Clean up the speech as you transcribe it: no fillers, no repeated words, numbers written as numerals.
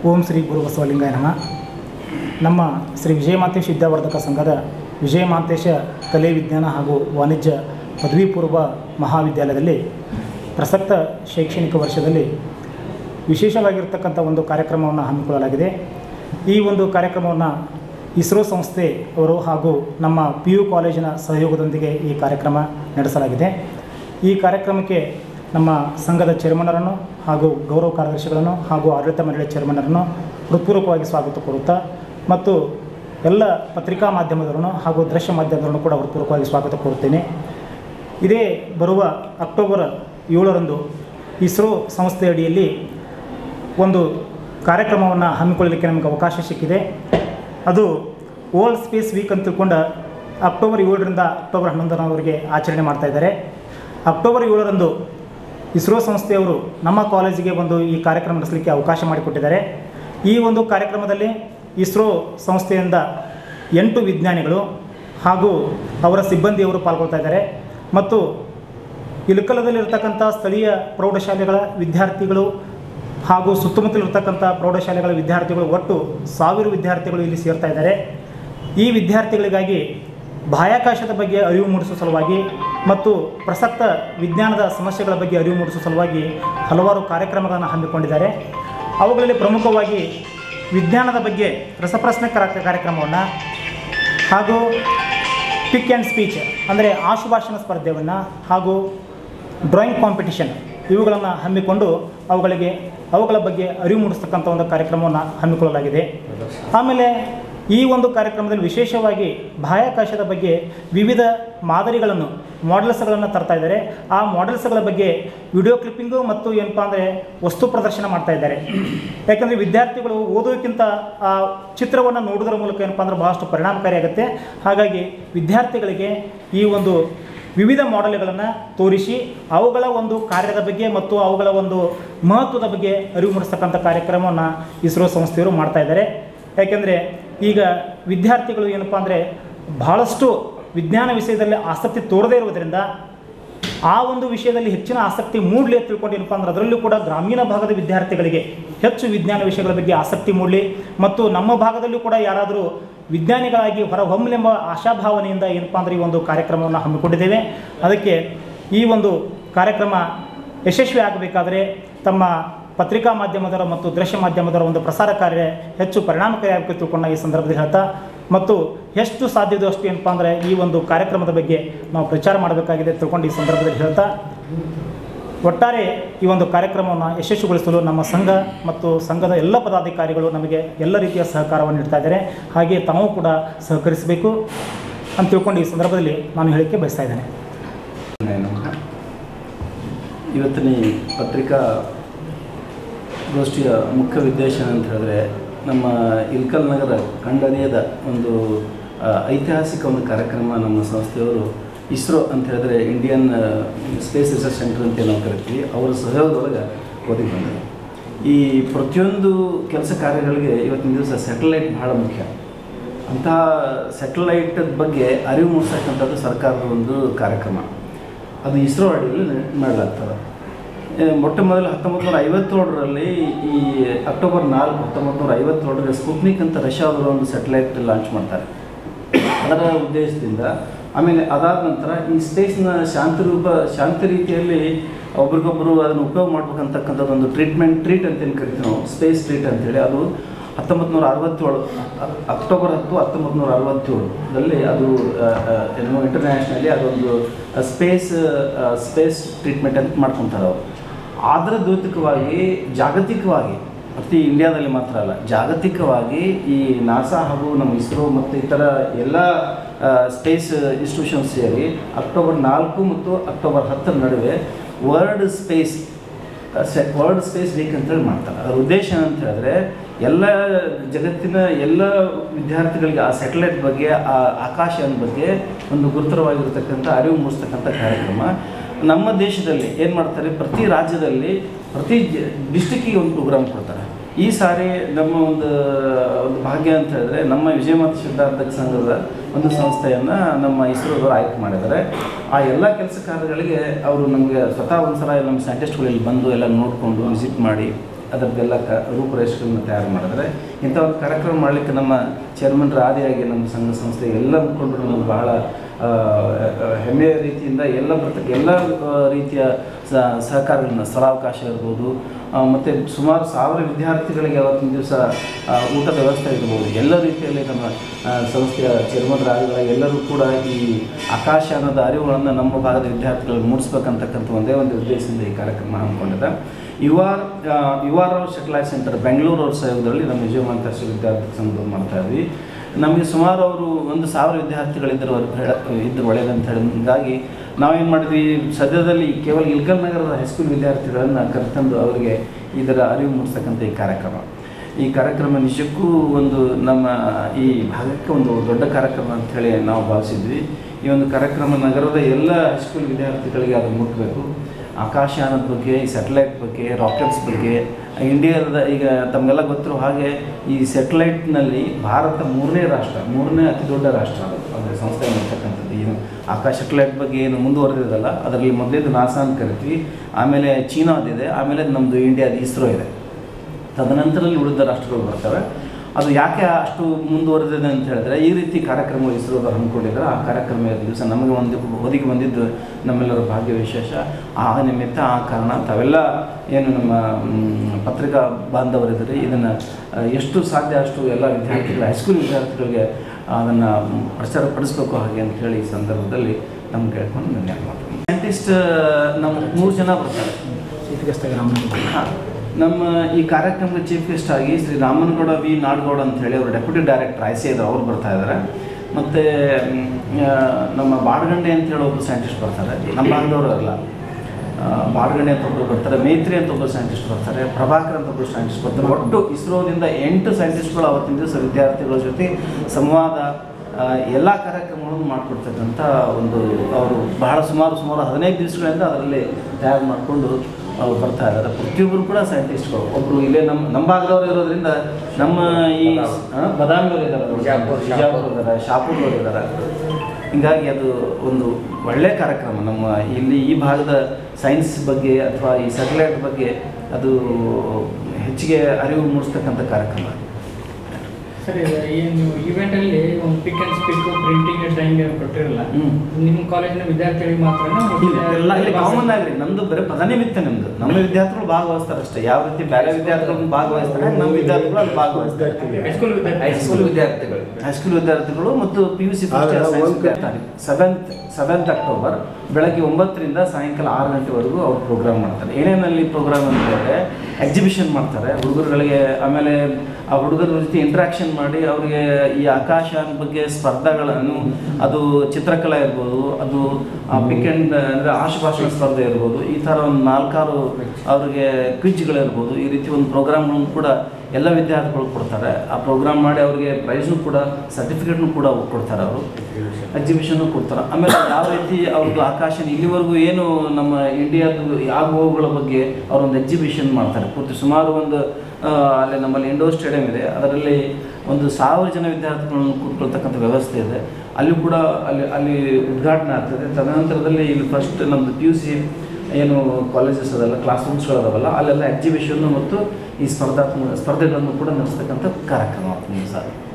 ಓಂ ಶ್ರೀ ಗುರು ಬಸವಲಿಂಗಾಯ ನಮಃ. ನಮ್ಮ ಶ್ರೀ ವಿಜಯಮಾಂತೇಶ ವಿದ್ಯಾವರ್ಧಕ ಸಂಘದ ವಿಜಯಮಾಂತೇಶ ಕಲೆ ವಿಜ್ಞಾನ ಹಾಗೂ ವಾಣಿಜ್ಯ ಪದವಿ ಪೂರ್ವ ಮಹಾವಿದ್ಯಾಲಯದಲ್ಲಿ ಪ್ರಸಕ್ತ ಶೈಕ್ಷಣಿಕ ವರ್ಷದಲ್ಲಿ ವಿಶೇಷವಾಗಿರ್ತಕ್ಕಂಥ ಒಂದು ಕಾರ್ಯಕ್ರಮವನ್ನು ಹಮ್ಮಿಕೊಳ್ಳಲಾಗಿದೆ. ಈ ಒಂದು ಕಾರ್ಯಕ್ರಮವನ್ನು ಇಸ್ರೋ ಸಂಸ್ಥೆ ಅವರು ಹಾಗೂ ನಮ್ಮ PU ಕಾಲೇಜಿನ ಸಹಯೋಗದೊಂದಿಗೆ ಈ ಕಾರ್ಯಕ್ರಮ ನಡೆಸಲಾಗಿದೆ. ಈ ಕಾರ್ಯಕ್ರಮಕ್ಕೆ ನಮ್ಮ ಸಂಘದ ಚೇರ್ಮನರನ್ನು ಹಾಗೂ ಗೌರವ ಕಾರ್ಯದರ್ಶಿಗಳನ್ನು ಹಾಗೂ ಆಡಳಿತ ಮಂಡಳಿ ಚೇರ್ಮನರನ್ನು ಹೃತ್ಪೂರ್ವಕವಾಗಿ ಸ್ವಾಗತ ಕೋರುತ್ತಾ ಮತ್ತು ಎಲ್ಲ ಪತ್ರಿಕಾ ಮಾಧ್ಯಮದವರನ್ನು ಹಾಗೂ ದೃಶ್ಯ ಮಾಧ್ಯಮದವರನ್ನು ಕೂಡ ಹೃತ್ಪೂರ್ವಕವಾಗಿ ಸ್ವಾಗತ ಕೋರುತ್ತೇನೆ. ಇದೇ ಬರುವ ಅಕ್ಟೋಬರ್ 7ರಂದು ಇಸ್ರೋ ಸಂಸ್ಥೆ ಅಡಿಯಲ್ಲಿ ಒಂದು ಕಾರ್ಯಕ್ರಮವನ್ನು ಹಮ್ಮಿಕೊಳ್ಳಲಿಕ್ಕೆ ನಮಗೆ ಅವಕಾಶ ಸಿಕ್ಕಿದೆ. ಅದು ವರ್ಲ್ಡ್ ಸ್ಪೇಸ್ ವೀಕ್ ಅಂತ ತಿಳ್ಕೊಂಡು ಅಕ್ಟೋಬರ್ 7ರಿಂದ ಅಕ್ಟೋಬರ್ 11ರವರೆಗೆ ಆಚರಣೆ ಮಾಡ್ತಾಯಿದ್ದಾರೆ. ಅಕ್ಟೋಬರ್ 7ರಂದು ಇಸ್ರೋ ಸಂಸ್ಥೆಯವರು ನಮ್ಮ ಕಾಲೇಜಿಗೆ ಒಂದು ಈ ಕಾರ್ಯಕ್ರಮ ನಡೆಸಲಿಕ್ಕೆ ಅವಕಾಶ ಮಾಡಿಕೊಟ್ಟಿದ್ದಾರೆ. ಈ ಒಂದು ಕಾರ್ಯಕ್ರಮದಲ್ಲಿ ಇಸ್ರೋ ಸಂಸ್ಥೆಯಿಂದ 8 ವಿಜ್ಞಾನಿಗಳು ಹಾಗೂ ಅವರ ಸಿಬ್ಬಂದಿಯವರು ಪಾಲ್ಗೊಳ್ತಾ ಇದ್ದಾರೆ ಮತ್ತು ಇಲಕಲದಲ್ಲಿರ್ತಕ್ಕಂಥ ಸ್ಥಳೀಯ ಪ್ರೌಢಶಾಲೆಗಳ ವಿದ್ಯಾರ್ಥಿಗಳು ಹಾಗೂ ಸುತ್ತಮುತ್ತಲಿರ್ತಕ್ಕಂಥ ಪ್ರೌಢಶಾಲೆಗಳ ವಿದ್ಯಾರ್ಥಿಗಳು ಒಟ್ಟು 1000 ವಿದ್ಯಾರ್ಥಿಗಳು ಇಲ್ಲಿ ಸೇರ್ತಾ ಇದ್ದಾರೆ. ಈ ವಿದ್ಯಾರ್ಥಿಗಳಿಗಾಗಿ ಬಾಹ್ಯಾಕಾಶದ ಬಗ್ಗೆ ಅರಿವು ಮೂಡಿಸುವ ಸಲುವಾಗಿ ಮತ್ತು ಪ್ರಸಕ್ತ ವಿಜ್ಞಾನದ ಸಮಸ್ಯೆಗಳ ಬಗ್ಗೆ ಅರಿವು ಮೂಡಿಸುವ ಸಲುವಾಗಿ ಹಲವಾರು ಕಾರ್ಯಕ್ರಮಗಳನ್ನು ಹಮ್ಮಿಕೊಂಡಿದ್ದಾರೆ. ಅವುಗಳಲ್ಲಿ ಪ್ರಮುಖವಾಗಿ ವಿಜ್ಞಾನದ ಬಗ್ಗೆ ರಸಪ್ರಶ್ನೆ ಕಾರ್ಯಕ್ರಮವನ್ನು ಹಾಗೂ ಪಿಕ್ ಆ್ಯಂಡ್ ಸ್ಪೀಚ್ ಅಂದರೆ ಆಶುಭಾಷಣ ಸ್ಪರ್ಧೆಯನ್ನು ಹಾಗೂ ಡ್ರಾಯಿಂಗ್ ಕಾಂಪಿಟಿಷನ್ ಇವುಗಳನ್ನು ಹಮ್ಮಿಕೊಂಡು ಅವುಗಳ ಬಗ್ಗೆ ಅರಿವು ಮೂಡಿಸ್ತಕ್ಕಂಥ ಒಂದು ಕಾರ್ಯಕ್ರಮವನ್ನು ಹಮ್ಮಿಕೊಳ್ಳಲಾಗಿದೆ. ಆಮೇಲೆ ಈ ಒಂದು ಕಾರ್ಯಕ್ರಮದಲ್ಲಿ ವಿಶೇಷವಾಗಿ ಬಾಹ್ಯಾಕಾಶದ ಬಗ್ಗೆ ವಿವಿಧ ಮಾದರಿಗಳನ್ನು ಮಾಡೆಲ್ಸ್ಗಳನ್ನು ತರ್ತಾ ಇದ್ದಾರೆ. ಆ ಮಾಡೆಲ್ಸ್ಗಳ ಬಗ್ಗೆ ವಿಡಿಯೋ ಕ್ಲಿಪ್ಪಿಂಗು ಮತ್ತು ಏನಪ್ಪ ಅಂದರೆ ವಸ್ತು ಪ್ರದರ್ಶನ ಮಾಡ್ತಾ ಇದ್ದಾರೆ. ಯಾಕಂದರೆ ವಿದ್ಯಾರ್ಥಿಗಳು ಓದೋಕ್ಕಿಂತ ಆ ಚಿತ್ರವನ್ನು ನೋಡೋದ್ರ ಮೂಲಕ ಏನಪ್ಪ ಅಂದರೆ ಬಹಳಷ್ಟು ಪರಿಣಾಮಕಾರಿಯಾಗುತ್ತೆ. ಹಾಗಾಗಿ ವಿದ್ಯಾರ್ಥಿಗಳಿಗೆ ಈ ಒಂದು ವಿವಿಧ ಮಾಡೆಲ್ಗಳನ್ನು ತೋರಿಸಿ ಅವುಗಳ ಒಂದು ಕಾರ್ಯದ ಬಗ್ಗೆ ಮತ್ತು ಅವುಗಳ ಒಂದು ಮಹತ್ವದ ಬಗ್ಗೆ ಅರಿವು ಮೂಡಿಸ್ತಕ್ಕಂಥ ಕಾರ್ಯಕ್ರಮವನ್ನು ಇಸ್ರೋ ಸಂಸ್ಥೆಯವರು ಮಾಡ್ತಾಯಿದ್ದಾರೆ. ಯಾಕೆಂದರೆ ಈಗ ವಿದ್ಯಾರ್ಥಿಗಳು ಏನಪ್ಪ ಅಂದರೆ ಬಹಳಷ್ಟು ವಿಜ್ಞಾನ ವಿಷಯದಲ್ಲಿ ಆಸಕ್ತಿ ತೋರದೇ ಇರುವುದರಿಂದ ಆ ಒಂದು ವಿಷಯದಲ್ಲಿ ಹೆಚ್ಚಿನ ಆಸಕ್ತಿ ಮೂಡಲಿ ಅಂತ ತಿಳ್ಕೊಂಡು ಏನಪ್ಪ ಅಂದ್ರೆ ಅದರಲ್ಲೂ ಕೂಡ ಗ್ರಾಮೀಣ ಭಾಗದ ವಿದ್ಯಾರ್ಥಿಗಳಿಗೆ ಹೆಚ್ಚು ವಿಜ್ಞಾನ ವಿಷಯಗಳ ಬಗ್ಗೆ ಆಸಕ್ತಿ ಮೂಡಲಿ ಮತ್ತು ನಮ್ಮ ಭಾಗದಲ್ಲೂ ಕೂಡ ಯಾರಾದರೂ ವಿಜ್ಞಾನಿಗಳಾಗಿ ಹೊರಹೊಮ್ಮಲೆಂಬ ಆಶಾಭಾವನೆಯಿಂದ ಏನಪ್ಪ ಅಂದರೆ ಈ ಒಂದು ಕಾರ್ಯಕ್ರಮವನ್ನು ಹಮ್ಮಿಕೊಂಡಿದ್ದೇವೆ. ಅದಕ್ಕೆ ಈ ಒಂದು ಕಾರ್ಯಕ್ರಮ ಯಶಸ್ವಿ ಆಗಬೇಕಾದರೆ ತಮ್ಮ ಪತ್ರಿಕಾ ಮಾಧ್ಯಮದವರ ಮತ್ತು ದೃಶ್ಯ ಮಾಧ್ಯಮದವರ ಒಂದು ಪ್ರಸಾರ ಕಾರ್ಯ ಹೆಚ್ಚು ಪರಿಣಾಮಕಾರಿಯಾಗಿ ತಿಳ್ಕೊಂಡ ಈ ಸಂದರ್ಭದಲ್ಲಿ ಹೇಳ್ತಾ ಮತ್ತು ಎಷ್ಟು ಸಾಧ್ಯದೋ ಅಷ್ಟು ಏನಪ್ಪ ಅಂದರೆ ಈ ಒಂದು ಕಾರ್ಯಕ್ರಮದ ಬಗ್ಗೆ ನಾವು ಪ್ರಚಾರ ಮಾಡಬೇಕಾಗಿದೆ ತಿಳ್ಕೊಂಡು ಈ ಸಂದರ್ಭದಲ್ಲಿ ಹೇಳ್ತಾ ಒಟ್ಟಾರೆ ಈ ಒಂದು ಕಾರ್ಯಕ್ರಮವನ್ನು ಯಶಸ್ವಿಗೊಳಿಸಲು ನಮ್ಮ ಸಂಘ ಮತ್ತು ಸಂಘದ ಎಲ್ಲ ಪದಾಧಿಕಾರಿಗಳು ನಮಗೆ ಎಲ್ಲ ರೀತಿಯ ಸಹಕಾರವನ್ನು ನೀಡ್ತಾ ಇದ್ದಾರೆ. ಹಾಗೆ ತಾವು ಕೂಡ ಸಹಕರಿಸಬೇಕು ಅಂತ ತಿಳ್ಕೊಂಡು ಈ ಸಂದರ್ಭದಲ್ಲಿ ನಾನು ಹೇಳಿಕೆ ಬಯಸ್ತಾ ಇದ್ದೇನೆ. ಇವತ್ತಿನ ಪತ್ರಿಕಾ ಗೋಷ್ಠಿಯ ಮುಖ್ಯ ಉದ್ದೇಶ ಅಂತ ಹೇಳಿದ್ರೆ ನಮ್ಮ ಇಲ್ಕಲ್ ನಗರ ಕಂಡರಿಯದ ಒಂದು ಐತಿಹಾಸಿಕ ಒಂದು ಕಾರ್ಯಕ್ರಮ ನಮ್ಮ ಸಂಸ್ಥೆಯವರು ಇಸ್ರೋ ಅಂತ ಹೇಳಿದ್ರೆ ಇಂಡಿಯನ್ ಸ್ಪೇಸ್ ರಿಸರ್ಚ್ ಸೆಂಟರ್ ಅಂತ ನಾವು ಕರಿತೀವಿ, ಅವರ ಸಹಯೋಗದೊಳಗೆ ಓದಿ ಬಂದರು. ಈ ಪ್ರತಿಯೊಂದು ಕೆಲಸ ಕಾರ್ಯಗಳಿಗೆ ಇವತ್ತಿನ ದಿವಸ ಸ್ಯಾಟಲೈಟ್ ಬಹಳ ಮುಖ್ಯ. ಅಂಥ ಸ್ಯಾಟಲೈಟ್ ಬಗ್ಗೆ ಅರಿವು ಮೂಡಿಸ್ತಕ್ಕಂಥದ್ದು ಸರ್ಕಾರದ ಒಂದು ಕಾರ್ಯಕ್ರಮ. ಅದು ಇಸ್ರೋ ಅಡಿಯಲ್ಲಿ ಮಾಡಲಾಗ್ತದೆ. ಮೊಟ್ಟ ಮೊದಲು 1957ರಲ್ಲಿ ಈ ಅಕ್ಟೋಬರ್ 4, 1957ರಲ್ಲಿ ಸ್ಪುಟ್ನಿಕ್ ಅಂತ ರಷ್ಯಾದವರು ಒಂದು ಸ್ಯಾಟಲೈಟ್ ಲಾಂಚ್ ಮಾಡ್ತಾರೆ. ಅದರ ಉದ್ದೇಶದಿಂದ ಆಮೇಲೆ ಅದಾದ ನಂತರ ಈ ಸ್ಪೇಸ್ನ ಶಾಂತಿ ರೀತಿಯಲ್ಲಿ ಒಬ್ರಿಗೊಬ್ಬರು ಅದನ್ನು ಉಪಯೋಗ ಮಾಡ್ಬೇಕಂತಕ್ಕಂಥದ್ದು ಒಂದು ಟ್ರೀಟ್ ಅಂತೇನು ಕರಿತೀವಿ ನಾವು, ಸ್ಪೇಸ್ ಟ್ರೀಟ್ ಅಂತೇಳಿ, ಅದು 1967 ಅಕ್ಟೋಬರ್ 10, 1967ರಲ್ಲಿ ಅದು ಇಂಟರ್ನ್ಯಾಷನಲಿ ಅದೊಂದು ಸ್ಪೇಸ್ ಟ್ರೀಟ್ಮೆಂಟ್ ಅಂತ ಮಾಡ್ಕೊತಾರೆ ಅವರು. ಅದರ ದ್ಯೋತಕವಾಗಿ ಜಾಗತಿಕವಾಗಿ ಪ್ರತಿ ಇಂಡಿಯಾದಲ್ಲಿ ಮಾತ್ರ ಅಲ್ಲ, ಜಾಗತಿಕವಾಗಿ ಈ ನಾಸಾ ಹಾಗೂ ನಮ್ಮ ಇಸ್ರೋ ಮತ್ತು ಇತರ ಎಲ್ಲ ಸ್ಪೇಸ್ ಇನ್ಸ್ಟಿಟ್ಯೂಷನ್ಸ್ ಸೇರಿ ಅಕ್ಟೋಬರ್ 4 ಮತ್ತು ಅಕ್ಟೋಬರ್ 10 ನಡುವೆ ವರ್ಲ್ಡ್ ಸ್ಪೇಸ್ ವೀಕ್ ಅಂತೇಳಿ ಮಾಡ್ತಾರೆ. ಅದರ ಉದ್ದೇಶ ಅಂತ ಹೇಳಿದ್ರೆ ಎಲ್ಲ ಜಗತ್ತಿನ ಎಲ್ಲ ವಿದ್ಯಾರ್ಥಿಗಳಿಗೆ ಆ ಸ್ಯಾಟಲೈಟ್ ಬಗ್ಗೆ, ಆ ಆಕಾಶದ ಬಗ್ಗೆ ಒಂದು ಗುರುತರವಾಗಿರ್ತಕ್ಕಂಥ ಅರಿವು ಮೂಡಿಸ್ತಕ್ಕಂಥ ಕಾರ್ಯಕ್ರಮ. ನಮ್ಮ ದೇಶದಲ್ಲಿ ಏನು ಮಾಡ್ತಾರೆ, ಪ್ರತಿ ರಾಜ್ಯದಲ್ಲಿ ಪ್ರತಿ ಡಿಸ್ಟಿಕ್ಕಿಗೆ ಒಂದು ಪ್ರೋಗ್ರಾಮ್ ಕೊಡ್ತಾರೆ. ಈ ಸಾರಿ ನಮ್ಮ ಒಂದು ಭಾಗ್ಯ ಅಂತ ಹೇಳಿದ್ರೆ ನಮ್ಮ ವಿಜಯಮಾಂತೇಶ ವಿದ್ಯಾವರ್ಧಕ ಸಂಘದ ಒಂದು ಸಂಸ್ಥೆಯನ್ನು ನಮ್ಮ ಇಸ್ರೋದವರು ಆಯ್ಕೆ ಮಾಡಿದ್ದಾರೆ. ಆ ಎಲ್ಲ ಕೆಲಸ ಕಾರ್ಯಗಳಿಗೆ ಅವರು ನಮಗೆ ಸ್ವತಃ ಒಂದು ಸಲ ನಮ್ಮ ಸೈಂಟಿಸ್ಟ್ಗಳು ಇಲ್ಲಿ ಬಂದು ಎಲ್ಲ ನೋಡಿಕೊಂಡು ವಿಸಿಟ್ ಮಾಡಿ ಅದರದ್ದೆಲ್ಲ ರೂಪುರೇಷೆಗಳನ್ನು ತಯಾರು ಮಾಡಿದರೆ ಇಂಥ ಒಂದು ಕಾರ್ಯಕ್ರಮ ಮಾಡಲಿಕ್ಕೆ ನಮ್ಮ ಚೇರ್ಮನ್ರ ಆದಿಯಾಗಿ ನಮ್ಮ ಸಂಘ ಸಂಸ್ಥೆ ಎಲ್ಲ ಮುಖಂಡರು ನಮಗೆ ಬಹಳ ಹೆಮ್ಮೆಯ ರೀತಿಯಿಂದ ಎಲ್ಲ ರೀತಿಯ ಸಹಕಾರಗಳನ್ನು ಸ್ಥಳಾವಕಾಶ ಇರ್ಬೋದು ಮತ್ತು ಸುಮಾರು 1000 ವಿದ್ಯಾರ್ಥಿಗಳಿಗೆ ಅವತ್ತಿನ ದಿವಸ ಊಟದ ವ್ಯವಸ್ಥೆ ಇರ್ಬೋದು. ಎಲ್ಲ ರೀತಿಯಲ್ಲಿ ನಮ್ಮ ಸಂಸ್ಥೆಯ ಚೇರ್ಮನ್ರಾದಿಗಳ ಎಲ್ಲರೂ ಕೂಡ ಈ ಆಕಾಶಯಾನದ ಅರಿವುಗಳನ್ನು ನಮ್ಮ ಭಾಗದ ವಿದ್ಯಾರ್ಥಿಗಳಿಗೆ ಮೂಡಿಸ್ಬೇಕಂತಕ್ಕಂಥ ಒಂದೇ ಒಂದು ಉದ್ದೇಶದಿಂದ ಈ ಕಾರ್ಯಕ್ರಮ ಹಮ್ಮಿಕೊಂಡಿದೆ. ಯುವಾರ್ ಸೆಟಲೈಟ್ ಸೆಂಟರ್ ಬೆಂಗಳೂರು ಅವ್ರ ಸಹಯೋಗದಲ್ಲಿ ನಮ್ಮ ವಿಜಯವಂತ ವಿದ್ಯಾರ್ಥಿ ಸಂಘ ಮಾಡ್ತಾಯಿದ್ವಿ. ನಮಗೆ ಸುಮಾರು ಅವರು 1000 ವಿದ್ಯಾರ್ಥಿಗಳಿದ್ದರು ಇದ್ದರು ಒಳ್ಳೆಯದಂತ ಹೇಳಿದಾಗಿ ನಾವೇನು ಮಾಡಿದ್ವಿ, ಸದ್ಯದಲ್ಲಿ ಕೇವಲ ಇಲ್ಕಲ್ ನಗರದ ಹೈಸ್ಕೂಲ್ ವಿದ್ಯಾರ್ಥಿಗಳನ್ನು ಕರೆತಂದು ಅವರಿಗೆ ಇದರ ಅರಿವು ಮೂಡಿಸ್ತಕ್ಕಂಥ ಈ ಕಾರ್ಯಕ್ರಮ ನಿಜಕ್ಕೂ ಒಂದು ನಮ್ಮ ಈ ಭಾಗಕ್ಕೆ ಒಂದು ದೊಡ್ಡ ಕಾರ್ಯಕ್ರಮ ಅಂಥೇಳಿ ನಾವು ಭಾವಿಸಿದ್ವಿ. ಈ ಒಂದು ಕಾರ್ಯಕ್ರಮ ನಗರದ ಎಲ್ಲ ಹೈಸ್ಕೂಲ್ ವಿದ್ಯಾರ್ಥಿಗಳಿಗೆ ಅದು ಮುಟ್ಟಬೇಕು. ಆಕಾಶಯಾನದ ಬಗ್ಗೆ, ಈ ಸ್ಯಾಟಲೈಟ್ ಬಗ್ಗೆ, ರಾಕೆಟ್ಸ್ ಬಗ್ಗೆ, ಇಂಡಿಯಾದ ಈಗ ತಮಗೆಲ್ಲ ಗೊತ್ತಿರೋ ಹಾಗೆ ಈ ಸ್ಯಾಟಲೈಟ್ನಲ್ಲಿ ಭಾರತ 3ನೇ ಅತಿ ದೊಡ್ಡ ರಾಷ್ಟ್ರ ಅಂದರೆ ಸಂಸ್ಥೆ ಮಾಡ್ತಕ್ಕಂಥದ್ದು. ಏನು ಆಕಾಶ ಸ್ಯಾಟಲೈಟ್ ಬಗ್ಗೆ ಏನು ಮುಂದುವರೆದಿದಲ್ಲ, ಅದರಲ್ಲಿ ಮೊದಲೇದು ನಾಸಾ ಅಂತ ಕರಿತೀವಿ, ಆಮೇಲೆ ಚೀನಾದಿದೆ, ಆಮೇಲೆ ನಮ್ಮದು ಇಂಡಿಯಾದ ಇಸ್ರೋ ಇದೆ, ತದನಂತರದಲ್ಲಿ ಉಳಿದ ರಾಷ್ಟ್ರಗಳು ಬರ್ತವೆ. ಅದು ಯಾಕೆ ಅಷ್ಟು ಮುಂದುವರೆದಿದೆ ಅಂತ ಹೇಳಿದ್ರೆ ಈ ರೀತಿ ಕಾರ್ಯಕ್ರಮಗಳು ಇಸ್ರೋದವ್ರು ಹಮ್ಮಿಕೊಂಡಿದ್ದಾರೆ. ಆ ಕಾರ್ಯಕ್ರಮ ದಿವಸ ನಮಗೆ ಒದಗಿ ಬಂದಿದ್ದು ನಮ್ಮೆಲ್ಲರ ಭಾಗ್ಯ ವಿಶೇಷ. ಆ ನಿಮಿತ್ತ ಆ ಕಾರಣ ತಾವೆಲ್ಲ ಏನು ನಮ್ಮ ಪತ್ರಿಕಾ ಬಾಂಧವರಿದ್ದಾರೆ, ಇದನ್ನು ಎಷ್ಟು ಸಾಧ್ಯ ಅಷ್ಟು ಎಲ್ಲ ವಿದ್ಯಾರ್ಥಿಗಳು, ಹೈಸ್ಕೂಲ್ ವಿದ್ಯಾರ್ಥಿಗಳಿಗೆ ಅದನ್ನು ಪ್ರಚಾರಪಡಿಸಬೇಕು ಹಾಗೆ ಅಂಥೇಳಿ ಈ ಸಂದರ್ಭದಲ್ಲಿ ನಮ್ಗೆ ಕೇಳ್ಕೊಂಡು ನನ್ನ ಮಾತು. ಸೈಂಟಿಸ್ಟ್ ನಮ್ಮ 3 ಜನ ಬರ್ತಾರೆ. ಚೀಫ್ ಗೆಸ್ಟ್ ಹಾಂ, ನಮ್ಮ ಈ ಕಾರ್ಯಕ್ರಮದ ಚೀಫ್ ಗೆಸ್ಟ್ ಆಗಿ ಶ್ರೀ ರಾಮನಗೌಡ ವಿ ನಾಡಗೌಡ ಅಂಥೇಳಿ ಅವರು ಡೆಪ್ಯೂಟಿ ಡೈರೆಕ್ಟರ್ ICI ಇದ್ದಾರೆ, ಅವ್ರು ಬರ್ತಾಯಿದ್ದಾರೆ. ಮತ್ತು ನಮ್ಮ ಬಾಡಗಂಡೆ ಅಂತೇಳಿ ಒಬ್ಬರು ಸೈಂಟಿಸ್ಟ್ ಬರ್ತಾರೆ, ನಮ್ಮ ಭಾಗದವರು ಅಲ್ಲ. ಬಾಡಗಂಡೆ ಅಂತ ಒಬ್ಬರು ಬರ್ತಾರೆ, ಮೈತ್ರಿ ಅಂತ ಒಬ್ಬರು ಸೈಂಟಿಸ್ಟ್ ಬರ್ತಾರೆ, ಪ್ರಭಾಕರ್ ಅಂತ ಒಬ್ಬರು ಸೈಂಟಿಸ್ಟ್ ಬರ್ತಾರೆ. ಒಟ್ಟು ಇಸ್ರೋದಿಂದ 8 ಸೈಂಟಿಸ್ಟ್ಗಳು ಅವತ್ತಿನ ದಿವಸ ವಿದ್ಯಾರ್ಥಿಗಳ ಜೊತೆ ಸಂವಾದ ಎಲ್ಲ ಕಾರ್ಯಕ್ರಮಗಳನ್ನು ಮಾಡಿಕೊಡ್ತಕ್ಕಂಥ ಒಂದು ಅವರು ಬಹಳ ಸುಮಾರು 15 ದಿವಸಗಳಿಂದ ಅದರಲ್ಲಿ ತಯಾರು ಮಾಡಿಕೊಂಡು ಅವ್ರು ಬರ್ತಾ ಇದ್ದಾರೆ. ಪ್ರತಿಯೊಬ್ಬರು ಕೂಡ ಸೈಂಟಿಸ್ಟ್ಗಳು. ಒಬ್ಬರು ಇಲ್ಲೇ ನಮ್ಮ ಭಾಗದವರು ಇರೋದ್ರಿಂದ ನಮ್ಮ ಈ ಬದಾಮಿಯವರು ಇದ್ದಾರೆ, ಬಿಜಾಪುರ ಇದ್ದಾರೆ, ಶಾಪುರದವರು ಇದ್ದಾರೆ. ಹೀಗಾಗಿ ಅದು ಒಂದು ಒಳ್ಳೆಯ ಕಾರ್ಯಕ್ರಮ. ನಮ್ಮ ಇಲ್ಲಿ ಈ ಭಾಗದ ಸೈನ್ಸ್ ಬಗ್ಗೆ ಅಥವಾ ಈ ಸ್ಯಾಟಲೈಟ್ ಬಗ್ಗೆ ಅದು ಹೆಚ್ಚಿಗೆ ಅರಿವು ಮೂಡಿಸ್ತಕ್ಕಂಥ ಕಾರ್ಯಕ್ರಮ. ಸರ್, ಏನು ಈವೆಂಟಲ್ಲಿ ಒಂದು pick and speak printing drawing ಕೊಟ್ಟಿರಲ್ಲ, ನಿಮ್ಮ ಕಾಲೇಜಿನ ವಿದ್ಯಾರ್ಥಿಗಳಿಗೆ ಮಾತ್ರ ಕಾಮನ್ ಆಗಲಿ. ನಮ್ಮದು ಬರೀ ಪದನಿಮಿತ್ತ ನಮ್ಮ ವಿದ್ಯಾರ್ಥಿಗಳು ಭಾಗವಹಿಸ್ತಾರೆ ಅಷ್ಟೇ. ಯಾವ ರೀತಿ ಬೇರೆ ವಿದ್ಯಾರ್ಥಿಗಳು ಭಾಗವಹಿಸ್ತಾರೆ, ನಮ್ಮ ವಿದ್ಯಾರ್ಥಿಗಳು ಅದು ಭಾಗವಹಿಸ್ತಾರೆ. ಹೈಸ್ಕೂಲ್ ವಿದ್ಯಾರ್ಥಿಗಳು ಮತ್ತು PUC 7th ಅಕ್ಟೋಬರ್ ಬೆಳಗ್ಗೆ 9ರಿಂದ ಸಾಯಂಕಾಲ 6 ಗಂಟೆವರೆಗೂ ಅವ್ರು ಪ್ರೋಗ್ರಾಮ್ ಮಾಡ್ತಾರೆ. ಏನೇನಲ್ಲಿ ಪ್ರೋಗ್ರಾಮ್ ಅಂತ ಹೇಳಿದ್ರೆ ಎಕ್ಸಿಬಿಷನ್ ಮಾಡ್ತಾರೆ ಹುಡುಗರುಗಳಿಗೆ, ಆಮೇಲೆ ಆ ಹುಡುಗರ ಜೊತೆ ಇಂಟ್ರಾಕ್ಷನ್ ಮಾಡಿ ಅವರಿಗೆ ಈ ಆಕಾಶನ ಬಗ್ಗೆ ಸ್ಪರ್ಧೆಗಳನ್ನು, ಅದು ಚಿತ್ರಕಲಾ ಇರ್ಬೋದು, ಅದು ಪಿಕ್ ಆ್ಯಂಡ್ ಅಂದರೆ ಆಶುಭಾಷಣ ಸ್ಪರ್ಧೆ ಇರ್ಬೋದು, ಈ ಥರ ಒಂದು 4-6 ಅವ್ರಿಗೆ ಕ್ವಿಜ್ಗಳಿರ್ಬೋದು. ಈ ರೀತಿ ಒಂದು ಪ್ರೋಗ್ರಾಮ್ಗಳನ್ನು ಕೂಡ ಎಲ್ಲ ವಿದ್ಯಾರ್ಥಿಗಳು ಕೊಡ್ತಾರೆ. ಆ ಪ್ರೋಗ್ರಾಮ್ ಮಾಡಿ ಅವರಿಗೆ ಪ್ರೈಸ್ನು ಕೂಡ, ಸರ್ಟಿಫಿಕೇಟ್ನು ಕೂಡ ಕೊಡ್ತಾರೆ, ಅವರು ಎಕ್ಸಿಬಿಷನ್ನು ಕೊಡ್ತಾರೆ. ಆಮೇಲೆ ಯಾವ ರೀತಿ ಅವ್ರದ್ದು ಆಕಾಶನ ಇಲ್ಲಿವರೆಗೂ ಏನು ನಮ್ಮ ಇಂಡಿಯಾದ ಆಗುವವುಗಳ ಬಗ್ಗೆ ಅವರೊಂದು ಎಕ್ಸಿಬಿಷನ್ ಮಾಡ್ತಾರೆ. ಪೂರ್ತಿ ಸುಮಾರು ಒಂದು ಅಲ್ಲಿ ನಮ್ಮಲ್ಲಿ ಇಂಡೋರ್ ಸ್ಟೇಡಿಯಂ ಇದೆ, ಅದರಲ್ಲಿ ಒಂದು 1000 ಜನ ವಿದ್ಯಾರ್ಥಿಗಳನ್ನು ಕೂತ್ಕೊಳ್ತಕ್ಕಂಥ ವ್ಯವಸ್ಥೆ ಇದೆ. ಅಲ್ಲಿ ಕೂಡ ಅಲ್ಲಿ ಉದ್ಘಾಟನೆ ಆಗ್ತದೆ. ತದನಂತರದಲ್ಲಿ ಇಲ್ಲಿ ಫಸ್ಟ್ ನಮ್ಮದು PUC ಏನು ಕಾಲೇಜಸ್ ಅದಲ್ಲ, ಕ್ಲಾಸ್ ರೂಮ್ಸ್ಗಳದಾವಲ್ಲ, ಅಲ್ಲೆಲ್ಲ ಎಕ್ಸಿಬಿಷನ್ನು ಮತ್ತು ಈ ಸ್ಪರ್ಧೆಗಳನ್ನು ಕೂಡ ನಡೆಸ್ತಕ್ಕಂಥ ಕಾರ್ಯಕ್ರಮ ಆಗ್ತದೆ ಸರ್.